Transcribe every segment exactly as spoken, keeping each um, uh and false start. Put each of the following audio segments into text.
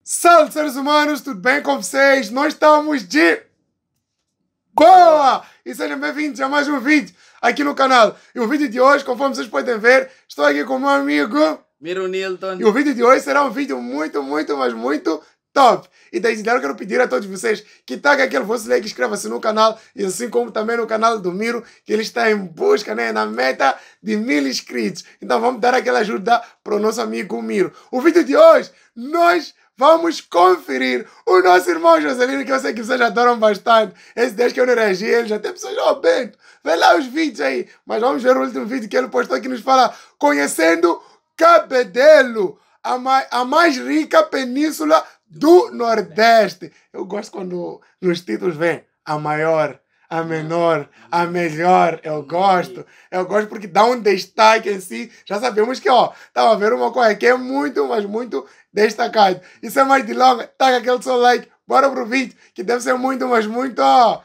Salve, seres humanos, tudo bem com vocês? Nós estamos de boa! E sejam bem-vindos a mais um vídeo aqui no canal. E o vídeo de hoje, conforme vocês podem ver, estou aqui com o meu amigo Miro Nilton. E o vídeo de hoje será um vídeo muito, muito, mas muito top. E desde já eu quero pedir a todos vocês que taguem aquele vosso like, inscreva-se no canal e assim como também no canal do Miro, que ele está em busca, né, na meta de mil inscritos. Então vamos dar aquela ajuda para o nosso amigo Miro. O vídeo de hoje, nós vamos conferir o nosso irmão Joselino, que eu sei que vocês adoram bastante. Esse desde que eu não reagi, ele já tem pessoas, ó, oh, Bento, vê lá os vídeos aí. Mas vamos ver o último vídeo que ele postou que nos fala conhecendo Cabedelo, a mais, a mais rica península do Nordeste. Eu gosto quando nos títulos vem a maior, a menor, a melhor. Eu gosto. Eu gosto porque dá um destaque em si. Já sabemos que, ó, estava a ver uma coisa que é muito, mas muito destacado. E sem mais delongas, taca aquele seu like. Bora pro vídeo, que deve ser muito, mas muito, ó,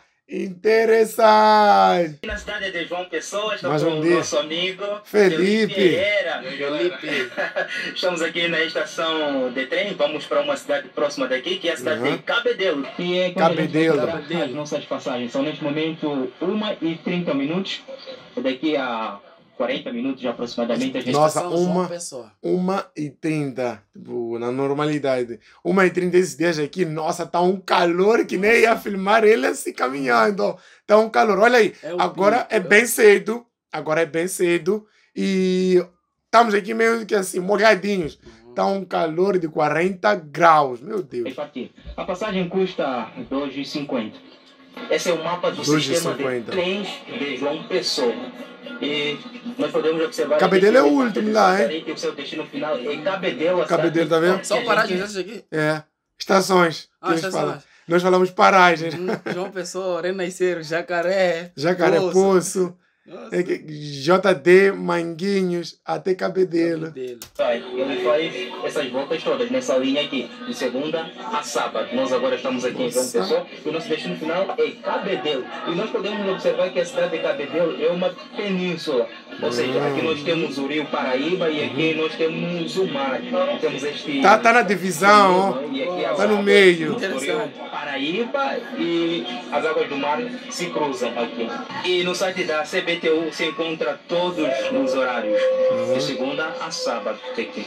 interessante. Na cidade de João Pessoa, estou Mais com um o dia. nosso amigo Felipe. Pereira. Felipe. Estamos aqui na estação de trem, vamos para uma cidade próxima daqui, que é a cidade Uhum. de Cabedelo. E é Cabedelo. As nossas passagens são neste momento uma e trinta minutos. Daqui a quarenta minutos aproximadamente a gente Nossa, Estação João uma- Pessoa. uma e trinta, tipo, na normalidade. uma e trinta esses dias aqui, nossa, tá um calor que nem ia filmar ele assim caminhando. Tá um calor. Olha aí, É o agora pico. é bem cedo. Agora é bem cedo. E estamos aqui meio que assim, molhadinhos. Tá um calor de quarenta graus. Meu Deus. repartir. A passagem custa dois reais e cinquenta. Esse é o mapa do dois reais e sistema de cinquenta. trens de João Pessoa. E nós podemos observar... Cabedelo é o aqui que último lá, hein? que o seu destino final é Cabedelo. a Cabedelo, tá vendo? cidade Só que a paragens gente- essas aqui. É. Estações. que Ah, eles estações. falam. Nós falamos paragens. Hum, João Pessoa, Renascer, Jacaré. Jacaré Poço. Poço. Nossa. É que- J D, Manguinhos, até Cabedelo. Cabedelo. Vai, ele faz essas voltas todas nessa linha aqui, de segunda a sábado. Nós agora estamos aqui em João Nossa. Pessoa e o nosso destino final é Cabedelo. E nós podemos observar que a cidade de Cabedelo é uma península. Ou seja, aqui nós temos o Rio Paraíba e aqui nós temos o mar. Temos este... Tá, tá na divisão, ó. E aqui as Tá no águas meio. do Rio Interessante. Paraíba e as águas do mar se cruzam aqui. E no site da C B T U se encontra todos os horários, de segunda a sábado. Aqui.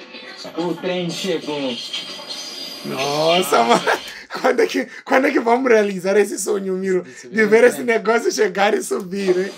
O trem chegou. Nossa, mano. Quando é, que, quando é que vamos realizar esse sonho, Miro? De ver esse negócio chegar e subir, hein?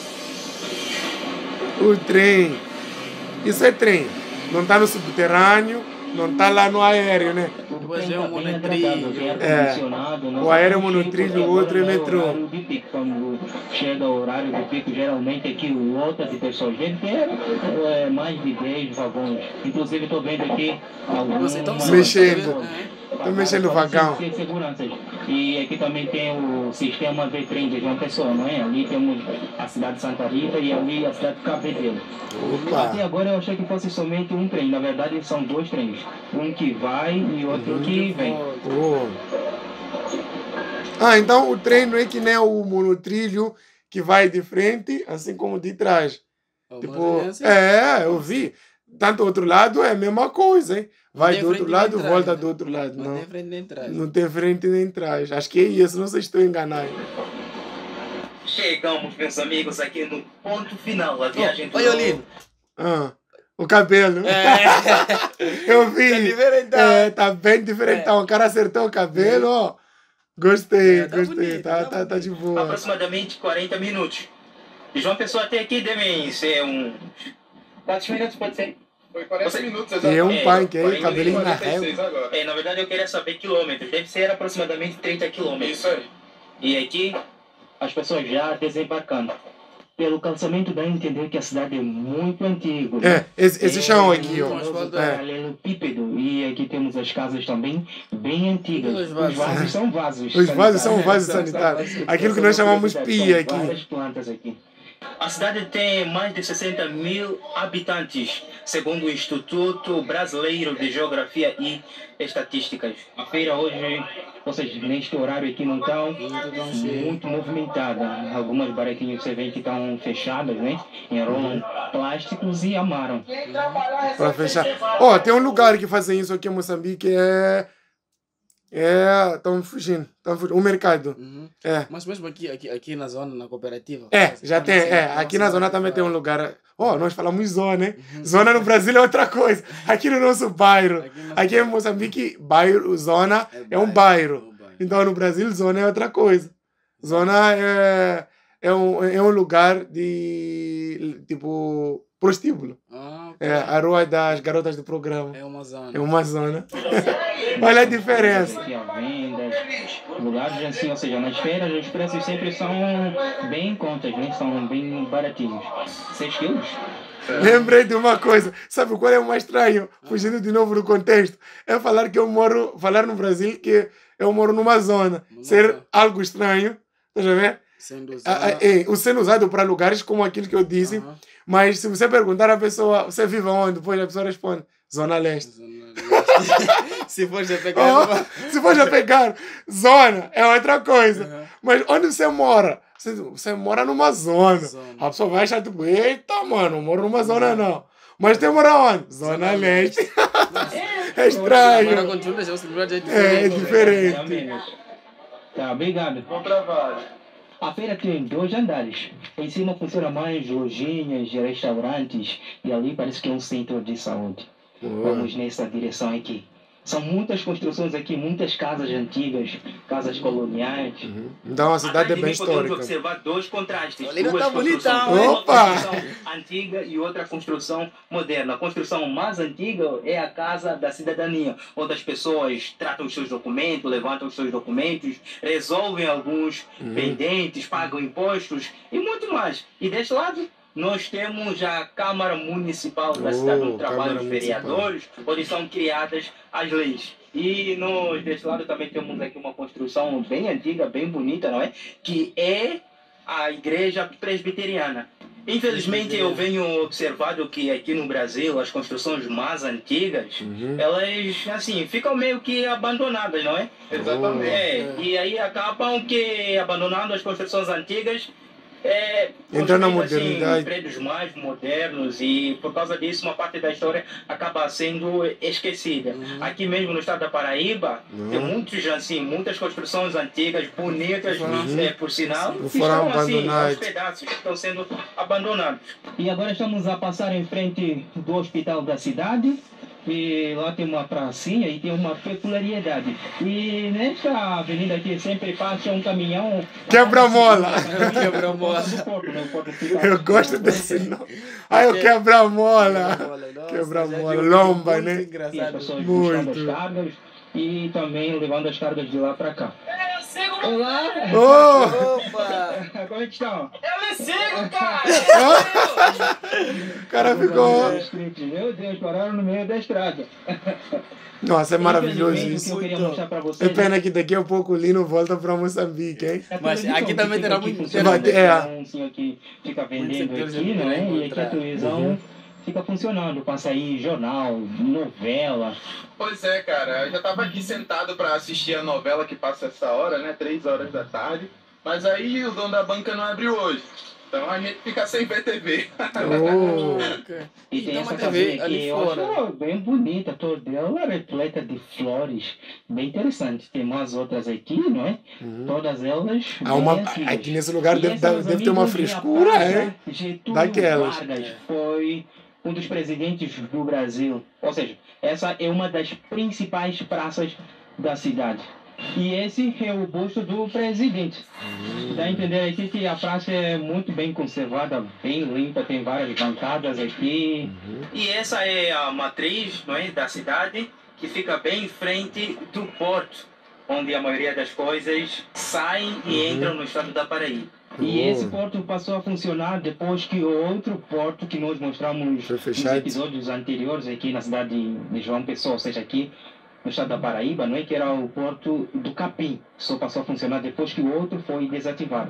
O trem. Isso é trem. Não tá no subterrâneo, não tá lá no aéreo, né? Depois vem o monotrilho. É. O aéreo é monotrilho, o outro é metrô. Quando chega o horário do pico, geralmente aqui lota de pessoas. Gente, é, é mais de dez vagões. Inclusive, estou vendo aqui alguns... Nossa, então Mexendo. É. Tô mexendo no vagão. Sem seguranças. E aqui também tem o sistema V trem de João Pessoa, não é? Ali temos a cidade de Santa Rita e ali a cidade de Cabedelo. Até Opa. agora eu achei que fosse somente um trem. Na verdade, são dois trens. Um que vai e outro que vem. Oh. Ah, então o trem não é que nem o monotrilho que vai de frente, assim como de trás. Tipo, Assim, é, eu vi. Tanto do outro lado é a mesma coisa, hein? Vai tem do outro frente nem lado, trás, volta né? do outro lado. Não Não, tem frente nem trás. não tem frente nem trás. Acho que é isso, não sei se estou enganado. Chegamos, meus amigos, aqui no ponto final. A viagem Olha o lindo. Ah, o cabelo. É. Eu vi. Tá diferentão. É, tá bem diferentão. O cara acertou o cabelo, ó. Gostei, É, tá gostei. bonito, tá, tá tá, tá de boa. Aproximadamente quarenta minutos. De João Pessoa até aqui devem ser uns... Quantos minutos pode ser? Foi quarenta Você- minutos, E é exatamente. um punk aí, quarenta cabelinho na quarenta e seis régua. agora. É, na verdade eu queria saber quilômetros. Deve ser aproximadamente trinta quilômetros. Isso aí. E aqui, as pessoas já desembarcando. Pelo calçamento dá a entender que a cidade é muito antiga. É, esse, esse chão aqui, ó. Mas quando É. Paralelepípedo. E aqui temos as casas também bem antigas. Os vasos. Os vasos são vasos. Os vasos são sanitários. vasos sanitários. Aquilo que nós chamamos pia aqui. Várias plantas aqui. A cidade tem mais de sessenta mil habitantes, segundo o Instituto Brasileiro de Geografia e Estatísticas. A feira hoje, ou seja, neste horário aqui não está muito movimentada. Algumas barraquinhas você vê que estão fechadas, né? Enrolam plásticos e amaram. Para fechar. Ó, tem um lugar que fazem isso aqui em Moçambique, é... É... Estão fugindo. Estão fugindo. O mercado. Uhum. É. Mas mesmo aqui, aqui, aqui na zona, na cooperativa. É, já tem. assim, É, não aqui sei na lá zona que também tem um fala. lugar. Ó, nós falamos zona, né? Zona no Brasil é outra coisa. Aqui no nosso bairro. Aqui no nosso Aqui em Moçambique, bairro, zona é um bairro. É um bairro. Então no Brasil, zona é outra coisa. Zona é, é, um, é um lugar de, tipo, prostíbulo. Ah, ok. É a rua das garotas do programa. É uma zona. É uma zona. Olha a diferença. Aqui a vendas, lugares assim, ou seja, nas feiras os preços sempre são bem em contas, né? São bem baratinhos. Seis quilos? Lembrei de uma coisa. Sabe qual é o mais estranho? Fugindo de novo do contexto. É falar que eu moro... Falar no Brasil que eu moro numa zona. Numa Ser zona. algo estranho. Estás a ver? Sendo Ah, zona. ah, é, o sendo usado para lugares como aquilo que eu disse. Aham. Mas se você perguntar à pessoa, você vive onde? Depois a pessoa responde, Zona Leste. Zona leste. Se for já pegar. Oh, se for já pegar, zona é outra coisa. Aham. Mas onde você mora? Você, você mora numa zona. Zona. A pessoa vai achar, tipo, eita, mano, não moro numa zona não. Mas tem mora onde? Zona, Zona Leste. é Agora estranho. quando juntas já o celular já é É, é diferente. diferente. Tá, obrigado. Bom trabalho. A feira tem dois andares. Em cima funciona mais lojinhas, restaurantes e ali parece que é um centro de saúde. Vamos nessa direção aqui. São muitas construções aqui, muitas casas antigas, casas coloniais. Uhum. Então a cidade é bem Podemos histórica. observar dois contrastes. Ali não duas tá construções. bonitão, hein? Uma Opa! construção antiga e outra construção moderna. A construção mais antiga é a Casa da Cidadania, onde as pessoas tratam os seus documentos, levantam os seus documentos, resolvem alguns Uhum. pendentes, pagam impostos e muito mais. E deste lado, nós temos a Câmara Municipal da Oh, Cidade do Câmara Trabalho, os Municipal. vereadores, onde são criadas as leis. E nós, deste lado também temos aqui uma construção bem antiga, bem bonita, não é? Que é a Igreja Presbiteriana. Infelizmente eu venho observado que aqui no Brasil as construções mais antigas, Uhum. elas assim, ficam meio que abandonadas, não é? Exatamente. É, e aí acabam que abandonando as construções antigas, é, Entra na construindo, assim, modernidade. prédios mais modernos e por causa disso uma parte da história acaba sendo esquecida. Uhum. Aqui mesmo no estado da Paraíba tem Uhum. muitos assim, muitas construções antigas, bonitas, Uhum. é, por sinal, Foram que estão assim, abandonadas. aos pedaços, que estão sendo abandonados. E agora estamos a passar em frente do hospital da cidade. E lá tem uma pracinha e tem uma peculiaridade. E nesta avenida aqui sempre passa um caminhão. Quebra-mola. Quebra-mola. Eu gosto desse nome. Ah, eu quebra-mola. Quebra-mola, lomba, né? E as Engraçado. pessoas Muito. buscando as cargas e também levando as cargas de lá para cá. Olá! Oh, Opa! Como é que estão? Eu lhe sigo, cara! o cara ficou... Meu Deus, pararam no meio da estrada. Nossa, é maravilhoso Infelizmente, isso. O que eu queria Muito. mostrar para É vocês pena que daqui a pouco o Lino volta para Moçambique, hein? A Mas televisão aqui que também fica terá aqui muito- funcionando, terá- é. tem um senhor que fica vendendo Muitos setores aqui, aqui né? irão E aqui a encontrar. televisão Uhum. fica funcionando para sair jornal, novela. Pois é, cara. Eu já tava aqui sentado pra assistir a novela que passa essa hora, né? Três horas da tarde. Mas aí o dono da banca não abriu hoje. Então a gente fica sem ver T V. Oh. Ok. E E tem tem essa uma T casinha V aqui, ali eu fora. acho bem bonita, toda ela repleta de flores, bem interessante. Tem umas outras aqui, não é? Uhum. Todas elas Há bem uma, antigas. aqui nesse lugar E deve, esse, dar- meus deve ter uma amigos, é a frescura, Praça hein? Getúlio Daquelas. Vargas foi um dos presidentes do Brasil. Ou seja, essa é uma das principais praças da cidade. E esse é o busto do presidente. Dá a entender aqui que a praça é muito bem conservada, bem limpa, tem várias bancadas aqui. E essa é a matriz, não é, da cidade, que fica bem em frente do porto, onde a maioria das coisas saem e Uhum. entram no estado da Paraíba. E Oh. esse porto passou a funcionar depois que o outro porto que nós mostramos Foi nos fechado. episódios anteriores aqui na cidade de João Pessoa, ou seja, aqui no estado da Paraíba, não é, que era o porto do Capim, só passou a funcionar depois que o outro foi desativado.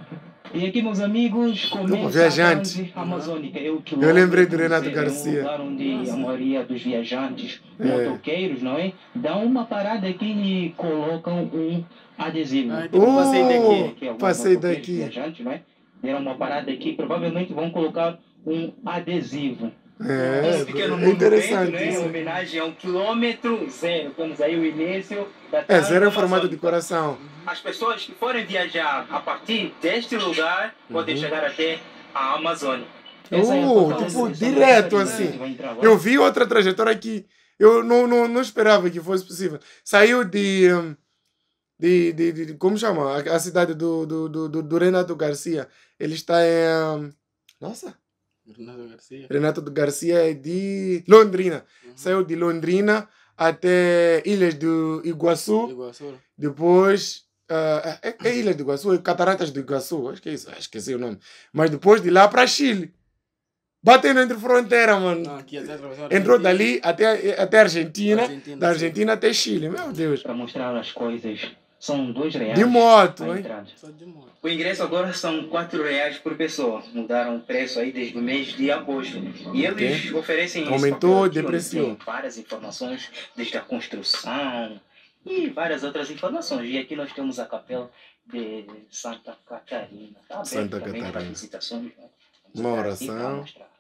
E aqui, meus amigos, começa viajante. a transe amazônica. É o Eu quilômetro lembrei do Renato zero, Garcia. É um lugar onde a maioria dos viajantes, É. motoqueiros, não é? Dão uma parada aqui e colocam um adesivo. Ah, então passei daqui. Aqui, alguns Passei motoqueiros, daqui. Viajantes, não é? Deram uma parada aqui, provavelmente vão colocar um adesivo. É, Esse pequeno é movimento, interessante né? Em isso. homenagem ao quilômetro zero. Temos aí o início da É, zero é o transe formato de amazônica. coração. As pessoas que forem viajar a partir deste lugar podem chegar até a Amazônia. Essa é a Oh, fortaleza tipo, de Santa direto Catarina. assim. A gente vai entrar agora. Eu vi outra trajetória que eu não, não, não esperava que fosse possível. Saiu de. hum, de, de, de- como chama? A, a cidade do, do, do, do- do Renato Garcia. Ele está em. hum, Nossa! Renato Garcia. Renato Garcia é de Londrina. Saiu de Londrina até Ilhas do Iguaçu. Iguaçu. Depois. ah, é, é Ilhas do Iguaçu, é Cataratas do Iguaçu, acho que é isso, acho que esqueci o nome. Mas depois de lá para Chile. Batendo entre fronteira, mano. Não, aqui até atravessou a Entrou Argentina. dali até, até Argentina, Argentina, da sim. Argentina até Chile, meu Deus. Para mostrar as coisas, são dois reais. De moto, a hein? entrada. Só de moto. O ingresso agora são quatro reais por pessoa. Mudaram o preço aí desde o mês de agosto. E eles Ok. oferecem esse Aumentou, papel aqui, onde depreciou. tem várias informações, desde a construção e várias outras informações. E aqui nós temos a capela de Santa Catarina. Tá aberto Santa também para Catarina. visitações. Né? Vamos Uma entrar aqui pra oração. mostrar.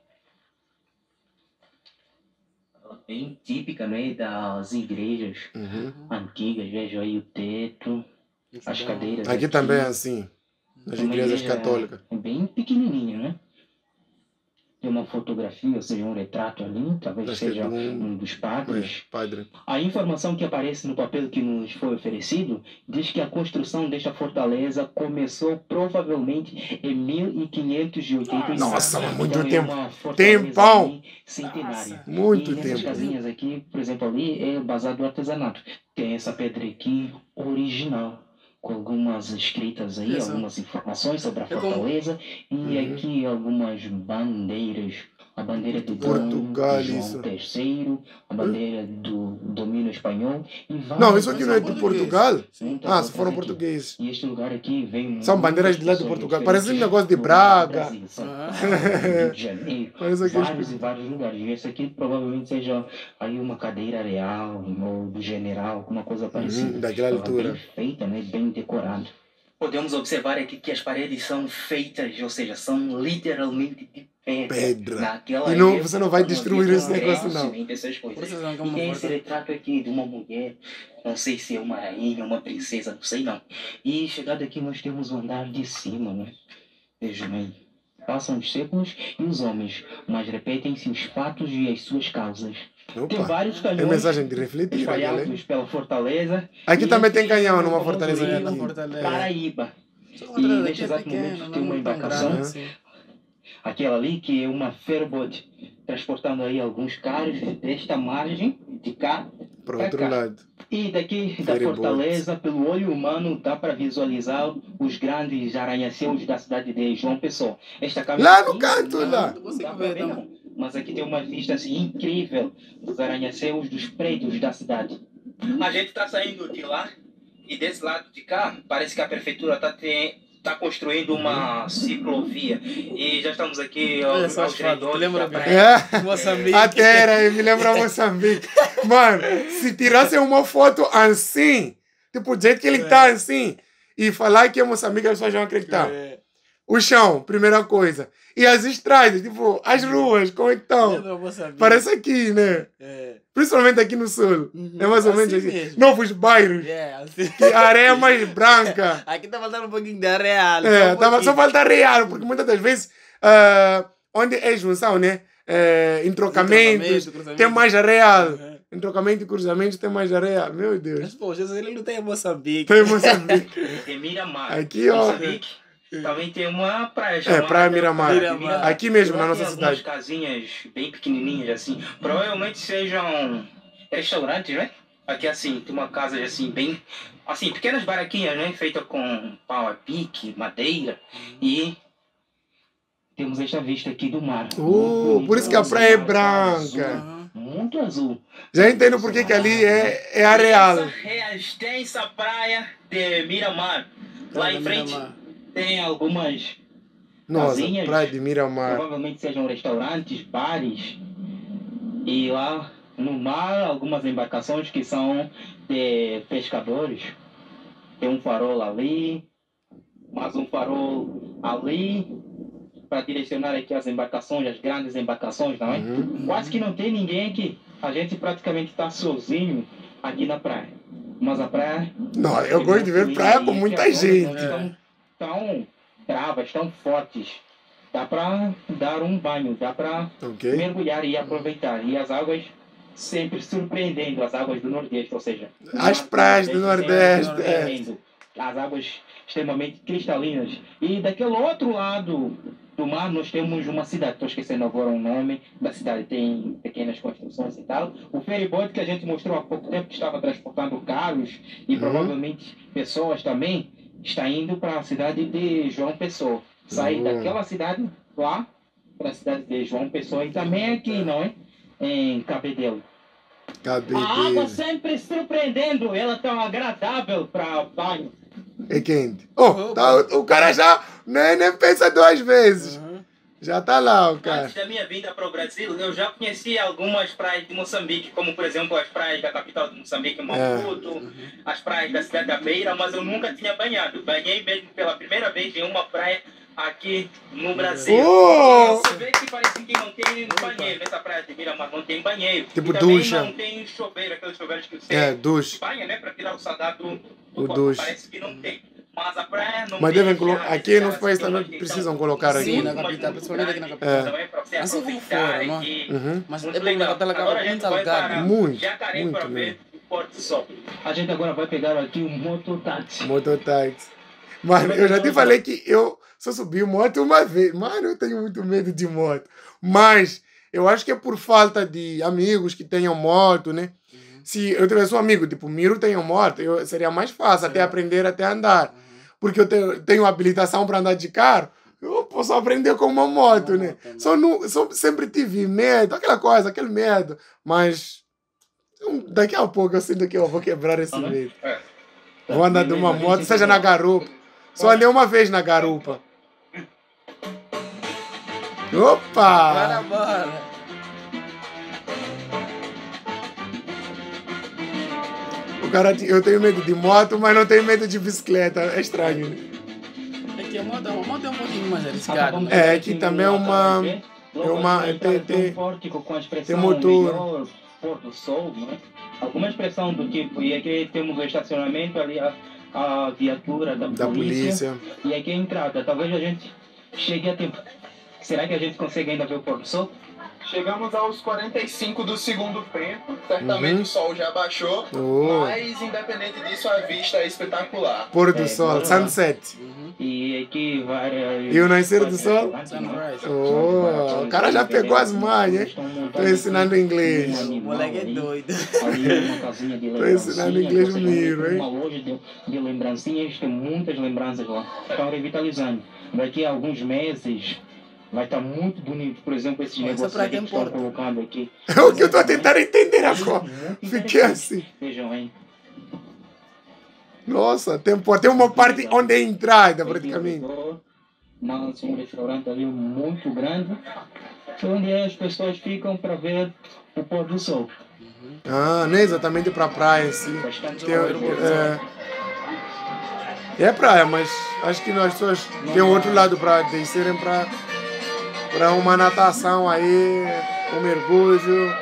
Bem típica, né, das igrejas Uhum. antigas. Vejo aí o teto, as cadeiras. Aqui também é assim, nas É uma igrejas igreja católicas. bem pequenininha, né? Tem uma fotografia, ou seja, um retrato ali, talvez Acho que é seja de um- um dos É, padres. padre. A informação que aparece no papel que nos foi oferecido diz que a construção desta fortaleza começou provavelmente em mil quinhentos e oitenta e nove. Nossa, mas muito Então, é tempo. uma fortaleza Tempão. ali centenária. Muito E nessas tempo. casinhas aqui, por exemplo, ali é basado no artesanato. Tem essa pedra aqui original, com algumas escritas aí, Isso. algumas informações sobre a É como- fortaleza e Uhum. aqui algumas bandeiras. A bandeira do Portugal, Dom João isso. terceiro, a bandeira do domínio espanhol e várias Não, isso aqui não é outras de português. Portugal? muitas Ah, se outras foram aqui. portugueses. E este lugar aqui vem São muitas bandeiras de lá de pessoas Portugal. diferentes Parece um negócio de do Braga. Brasil, São Ah. Paulo, Rio de Janeiro, Parece aqueles- vários e vários lugares. E esse aqui provavelmente seja aí uma cadeira real ou do general, alguma coisa parecida. Uhum, daquela Ela altura. Bem feita, né? Bem decorada. Podemos observar aqui que as paredes são feitas, ou seja, são literalmente de pedra. Pedra. Naquela E não- época, você não vai não destruir havia esse negócio, concreto, não. nem dessas Por coisas. isso não E como tem esse porta. retrato aqui de uma mulher, não sei se é uma rainha, uma princesa, não sei não. E chegado aqui nós temos o andar de cima, né? Vejam aí. Passam os séculos e os homens, mas repetem-se os fatos e as suas causas. Tem Opa, vários é canhões mensagem de refletir. aquela, hein? espalhados pela fortaleza. Aqui E também aqui tem canhão é o numa famoso fortaleza rio aqui. Na fortaleza. Paraíba. Só E uma entrada neste aqui é exato pequena, momento não tem é uma muito tão embarcação. grande assim. Aquela ali que é uma ferryboat, transportando aí alguns carros desta margem, de cá Para pra outro cá. lado. E daqui da Ferryboat. fortaleza, pelo olho humano, dá para visualizar os grandes arranha-céus da cidade de João Pessoa. Esta Lá no caminhadinha, canto, não, lá. não dá pra ver, não. Mas aqui tem uma vista assim, incrível dos arranha-céus dos prédios da cidade. A gente está saindo de lá e desse lado de cá, parece que a prefeitura está tá construindo uma ciclovia. E já estamos aqui ao, Olha só aos as fotos, redores lembra da bem? praia. É. Moçambique. Até era, me lembra Moçambique. Mano, se tirassem uma foto assim, tipo, do jeito que ele tá assim, e falar que é Moçambique, as pessoas vão acreditar. É. O chão, primeira coisa. E as estradas, tipo, as ruas, como é que estão? Lembra Moçambique? Parece aqui, né? É. Principalmente aqui no sul. Uhum, É mais ou menos assim assim. mesmo. Novos bairros. É, assim. Que a areia é mais branca. Aqui tá faltando um pouquinho de areal. É, um tava, só pouquinho. falta real, porque muitas das vezes, ah, onde é junção, né? É, entrocamentos, Entrocamento, cruzamento. tem mais areal. Uhum. Entrocamento e cruzamento tem mais areal. Meu Deus. Mas, poxa, ele não tem em Moçambique. Tem Moçambique. Em Miramar. Aqui, ó. Moçambique. Também tem uma praia É, chamada Praia Miramar. Miramar. Aqui mesmo, Lá na tem nossa algumas cidade. casinhas bem pequenininhas, assim. Provavelmente sejam restaurantes, né? Aqui, assim, tem uma casa, assim, bem... Assim, pequenas barraquinhas, né? Feitas com pau a pique, madeira. E temos esta vista aqui do mar. Uh, por isso que a praia é branca. Aham. Muito azul. Já entendo por que que ali é, é areal. Essa é a extensa praia de Miramar. Lá Olha, em frente Miramar. tem algumas Nossa, casinhas, Praia de Miramar. provavelmente sejam restaurantes, bares, e lá no mar algumas embarcações que são de pescadores. Tem um farol ali, mais um farol ali, para direcionar aqui as embarcações, as grandes embarcações, não é? Uhum. Quase que não tem ninguém aqui. A gente praticamente está sozinho aqui na praia. Mas a praia... Não, eu gosto de ver praia com muita gente. Estão tão bravas, tão fortes. Dá para dar um banho, dá para Ok. mergulhar e aproveitar. E as águas sempre surpreendendo, as águas do Nordeste, ou seja... As praias do Nordeste, sempre é. surpreendendo. As águas extremamente cristalinas. E daquele outro lado do mar nós temos uma cidade, estou esquecendo agora o nome da cidade, tem pequenas construções e tal. O ferryboat que a gente mostrou há pouco tempo, que estava transportando carros e Uhum. provavelmente pessoas também, está indo para a cidade de João Pessoa. Sai Uhum. daquela cidade lá para a cidade de João Pessoa e também aqui, não é? Em Cabedelo. A água Cabedelo. sempre surpreendendo, ela tão agradável para banho. É quente. Oh, tá, o cara já nem, nem pensa duas vezes. Uhum. Já tá lá o cara. Antes da minha vinda para o Brasil, eu já conheci algumas praias de Moçambique, como por exemplo as praias da capital de Moçambique, Maputo, as praias da cidade da Beira, mas eu nunca tinha banhado. Banhei mesmo pela primeira vez em uma praia aqui no Brasil. Oh! Você vê que parece que não tem banheiro nessa praia de Miramar, não tem banheiro. Tipo e também ducha. não tem chuveiro, aqueles chuveiros que você É, duche. banha, né, para tirar o salgado do, do O corpo. duche. Parece que não tem. Mas a praia não Mas tem devem já colocar. Aqui esse nos cara, países assim, também então, precisam colocar Sim, aqui. na capital, principalmente aqui na capital. É. Também para você Assim como aproveitar fora, não é? aqui. Uhum. Mas Muito é bom legal. que ela Agora a acaba gente muito vai salgado. para Muito, Jacareí muito para ver mesmo. o Porto do Sol. A gente agora vai pegar aqui um mototáxi. Mototáxi. Mano, eu já te falei que eu só subi moto uma vez. Mano, eu tenho muito medo de moto. Mas eu acho que é por falta de amigos que tenham moto, né? Se eu tivesse um amigo, tipo, Miro tem moto, eu, seria mais fácil até aprender, até andar. Porque eu tenho, tenho habilitação para andar de carro, eu posso aprender com uma moto, né? Só, não, só sempre tive medo, aquela coisa, aquele medo. Mas um, daqui a pouco eu sinto que eu vou quebrar esse medo. Vou andar de uma moto, seja na garupa. Só andei uma vez na garupa. Opa! Bora, bora. O cara, eu tenho medo de moto, mas não tenho medo de bicicleta. É estranho, né? É que a moto, a moto é um pouquinho mais arriscada. né? É, que também é uma... É uma... Tem, tem, tem motor. Pôr do sol, né? Alguma expressão do tipo, e aqui temos o estacionamento ali, a, a viatura da, Da polícia, polícia. e aqui a entrada. Talvez a gente chegue a tempo. Será que a gente consegue ainda ver o pôr do sol? Chegamos aos quarenta e cinco do segundo tempo. Certamente Uhum. o sol já baixou. Oh. Mas, independente disso, a vista é espetacular. Pôr do É, sol, bora lá. sunset. E aqui várias... E o nascer do sol? Sunrise. Oh, o cara já pegou as manhas, hein? Tô ensinando inglês. O moleque é doido. Tô ensinando inglês Miro, hein? Uma loja de, de lembrancinhas, tem muitas lembranças lá. Estão revitalizando. Daqui a alguns meses vai estar muito bonito. Por exemplo, esses Essa negócios praia aqui que tem estão porta. colocando aqui. É o que eu tô tentando entender agora. Muito Fiquei interessante. assim. Vejam, hein? Nossa, tem, pô, tem uma parte onde é entrada, praticamente. Mas um restaurante ali muito grande, onde as pessoas ficam para ver o pôr do sol. Ah, não é exatamente pra praia, assim. Bastante Tem, é, é praia, mas acho que as pessoas têm outro lado para descerem para para uma natação aí, um mergulho.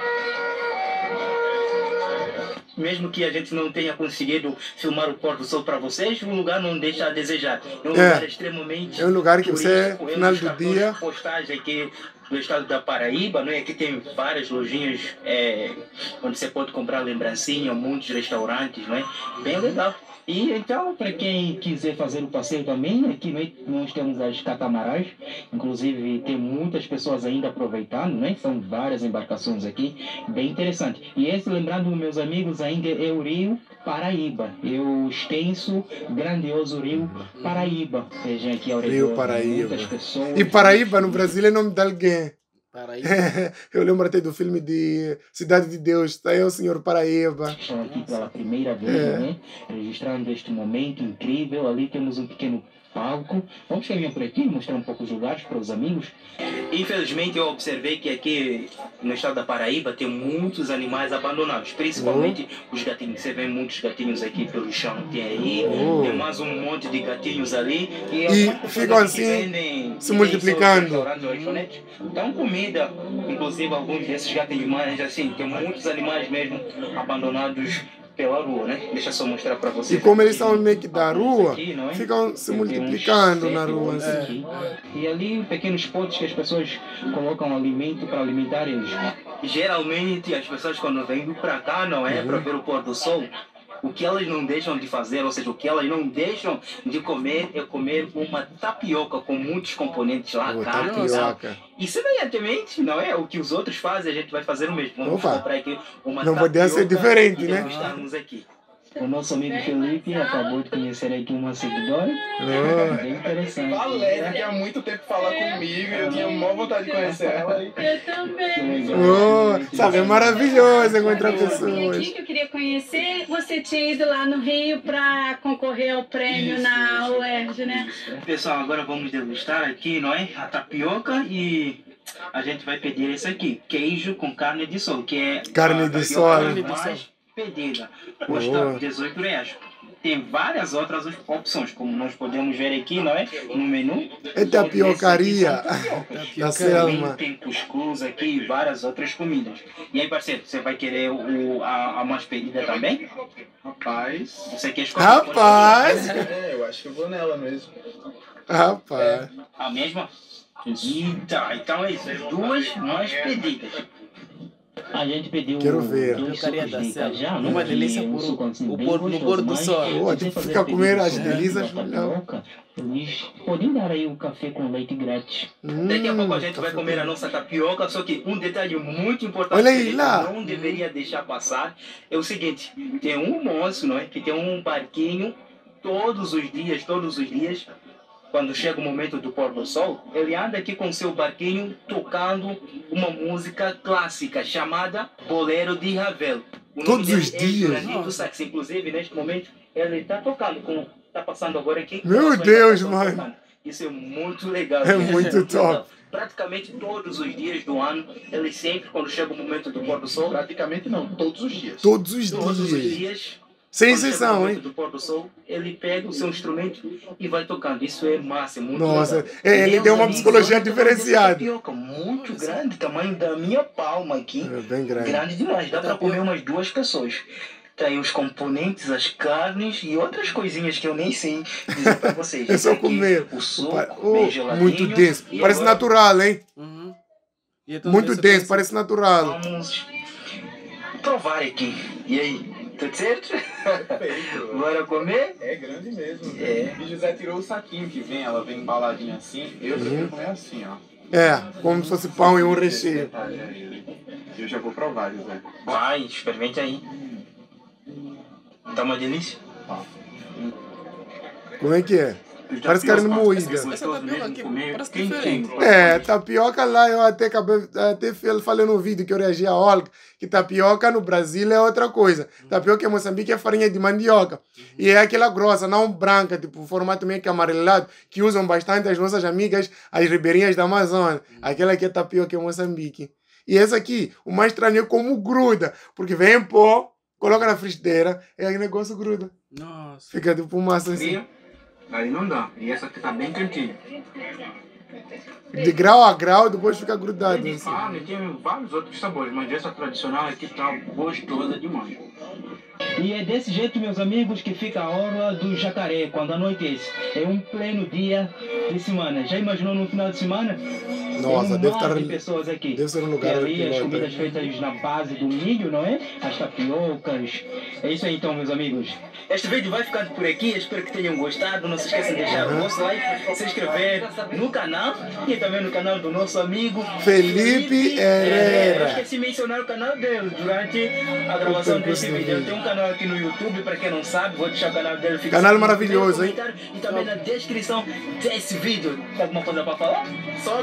Mesmo que a gente não tenha conseguido filmar o pôr do sol para vocês, o lugar não deixa a desejar. É um É. lugar extremamente É um lugar que você, turístico, é um final dos do cartões dia... postais aqui do estado da Paraíba, não é? Aqui tem várias lojinhas é, onde você pode comprar lembrancinha, muitos restaurantes, não é? Bem legal. E então, para quem quiser fazer o passeio também, aqui né, nós temos as catamarãs, inclusive tem muitas pessoas ainda aproveitando, né? São várias embarcações aqui, bem interessante. E esse, lembrando meus amigos, ainda é o Rio Paraíba, é o extenso, grandioso Rio Paraíba. Vejam aqui ao redor, Rio Paraíba. muitas pessoas. E Paraíba no Brasil é nome de alguém. Paraíba. Eu lembro até do filme de Cidade de Deus, está aí o senhor Paraíba. Estão aqui pela primeira vez, É. né? Registrando este momento incrível. Ali temos um pequeno palco. Vamos caminhar por aqui, mostrar um pouco os lugares para os amigos. Infelizmente eu observei que aqui no estado da Paraíba tem muitos animais abandonados, principalmente oh. os gatinhos. Você vê muitos gatinhos aqui pelo chão, tem aí, oh. tem mais um monte de gatinhos ali. E, e ficam assim, vendem, se multiplicando. Então comida, inclusive alguns desses gatinhos, mas assim, tem muitos animais mesmo abandonados pela rua, né? Deixa eu só mostrar para vocês. E como eles são meio que da rua, aqui, é? ficam se multiplicando na rua. Assim. E ali pequenos potes que as pessoas colocam alimento para alimentar eles. Geralmente as pessoas quando vêm para cá, não é? Uhum. Para ver o pôr do sol, o que elas não deixam de fazer, ou seja, o que elas não deixam de comer é comer uma tapioca com muitos componentes lá, oh, carne, tapioca. E semelhantemente, não é? O que os outros fazem, a gente vai fazer o mesmo. Vamos Opa. comprar aqui uma não podia ser diferente, né? Aqui. O nosso amigo Felipe acabou de conhecer aqui uma seguidora. Oh. Bem interessante. Valéria, que há muito tempo fala comigo, eu tinha maior vontade de conhecer ela. Eu também. Oh, sabe, é maravilhoso encontrar pessoas. Aqui que eu queria conhecer, você tinha ido lá no Rio para concorrer ao prêmio isso, na U E R J, né? Pessoal, agora vamos degustar aqui, não é? A tapioca e a gente vai pedir esse aqui, queijo com carne de sol, que é carne de sol. Pedida, custa dezoito reais. Tem várias outras opções, como nós podemos ver aqui, não é? No menu. É tapiocaria da Selma. Tem cuscuz aqui e várias outras comidas. E aí, parceiro, você vai querer o, a, a mais pedida também? Rapaz. Você quer escolher? Rapaz! É, eu acho que eu vou nela mesmo. Rapaz. É. A mesma? Isso. Então, então é isso. As duas mais pedidas. A gente pediu Quero ver. dois sucos de cajá, uma delícia por o, o pôr, no pôr do sol. Oh, tipo, fica a comer as delícias. Eles podem dar aí o café com leite grátis. Hum, Daqui a pouco a gente vai comer a nossa tapioca, só que um detalhe muito importante Olha aí, que a gente lá. não deveria deixar passar é o seguinte, tem um moço, não é, que tem um barquinho todos os dias, todos os dias, quando chega o momento do pôr do sol, ele anda aqui com seu barquinho tocando uma música clássica chamada Bolero de Ravel. O Todos os dias? Do sax. Inclusive, neste momento, ele está tocando, como está passando agora aqui. Meu Deus, mano. Tocando. Isso é muito legal. É muito top. Praticamente todos os dias do ano, ele sempre, quando chega o momento do pôr do sol... Praticamente não, todos os dias. Todos os todos dias. Todos os dias. Sem exceção, hein? Do pôr do sol, ele pega o seu instrumento e vai tocando. Isso é massa, é muito Nossa, legal. é, ele tem uma psicologia diferenciada. Tapioca muito grande, tamanho da minha palma aqui. É bem grande. Grande demais, dá para comer umas duas pessoas. Tem os componentes, as carnes e outras coisinhas que eu nem sei dizer para vocês. É só comer. O suco, oh, bem geladinho. Muito denso. Parece agora... natural, hein? Uhum. Muito denso, parece natural. Vamos provar aqui. E aí? Tudo certo? Perfeito. Bora comer? É grande mesmo. É. E José tirou o saquinho que vem, ela vem embaladinha assim. Eu uhum. prefiro comer assim, ó. É, como se fosse pão e um recheio. Eu já vou provar, José. Vai, experimente aí. Tá uma delícia? Como é que é? Parece carne moída. Essa tapioca aqui parece diferente. É, tapioca lá, eu até acabei, até falei no vídeo que eu reagi a Olga, que tapioca no Brasil é outra coisa. Tapioca em Moçambique é farinha de mandioca. E é aquela grossa, não branca, tipo, formato meio que amarelado, que usam bastante as nossas amigas, as ribeirinhas da Amazônia. Aquela que é tapioca em Moçambique. E essa aqui, o mais estranho é como gruda, porque vem em pó, coloca na frigideira, e aí o negócio gruda. Nossa. Fica tipo massa assim. Aí não dá. E essa aqui tá bem quentinha. De grau a grau, depois fica grudado. Tem assim. carne, tem vários outros sabores, mas essa tradicional aqui tá gostosa demais. E é desse jeito, meus amigos, que fica a hora do jacaré, quando anoitece. É um pleno dia de semana. Já imaginou no final de semana? Nossa, um deve estar de pessoas aqui. Deve ser um lugar ali as piloto. comidas feitas na base do milho, não é? As tapiocas. É isso aí então, meus amigos. Este vídeo vai ficando por aqui. Espero que tenham gostado. Não se esqueçam de deixar o vosso like, se inscrever no canal e também no canal do nosso amigo Felipe Herrera. Eu esqueci de mencionar o canal dele durante a gravação desse vídeo. Ele tem um canal aqui no YouTube, para quem não sabe, vou deixar o canal dele. Fica canal maravilhoso, hein? E também na descrição desse vídeo. Tem alguma coisa para falar? Só obrigado pela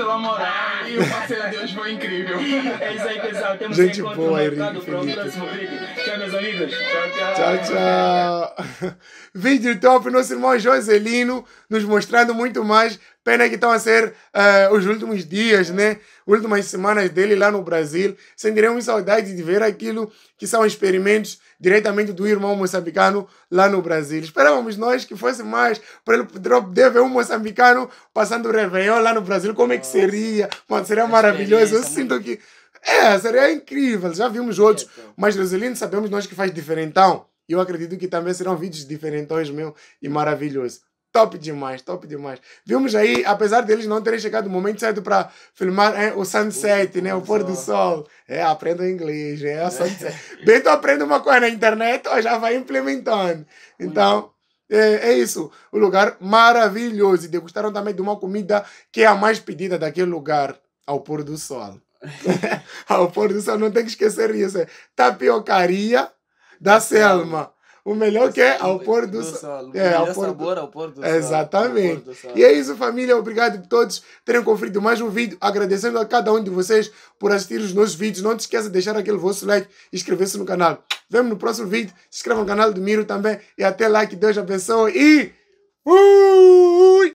pela moral e o parceiro Deus foi incrível. É isso aí, pessoal. Temos Gente encontro boa, marcado Henrique, para o Felipe. próximo vídeo. Tchau, meus amigos. Tchau, tchau. Tchau, tchau. Vídeo top, nosso irmão Joselino nos mostrando muito mais. Pena que estão a ser uh, os últimos dias, né? Últimas semanas dele lá no Brasil. Sentiremos saudade de ver aquilo que são experimentos diretamente do irmão moçambicano lá no Brasil. Esperávamos nós que fosse mais para ele poder ver um moçambicano passando o Réveillon lá no Brasil. Como é que seria? Mano, seria maravilhoso. Eu sinto que... É, seria incrível. Já vimos outros. Mas Joselino sabemos nós que faz diferentão. E eu acredito que também serão vídeos diferentões, meu, e maravilhosos. Top demais, top demais. Vimos aí, apesar deles não terem chegado o momento certo para filmar hein, o sunset, né, o pôr do sol. É, aprenda inglês, é o sunset. Bento aprende uma coisa na internet, ó, já vai implementando. Então, é, é isso. O lugar maravilhoso. E degustaram também de uma comida que é a mais pedida daquele lugar, ao pôr do sol. Ao pôr do sol, não tem que esquecer isso. É tapiocaria da Selma. O melhor que é ao pôr do, do sol. sol. É, ao pôr sabor do... ao pôr do Exatamente. sol. Exatamente. E é isso, família. Obrigado a todos terem conferido mais um vídeo. Agradecendo a cada um de vocês por assistir os nossos vídeos. Não te esqueça de deixar aquele vosso like e inscrever-se no canal. Vemo no próximo vídeo. Se inscreva no canal do Miro também. E até lá. Que Deus abençoe. E... Fui!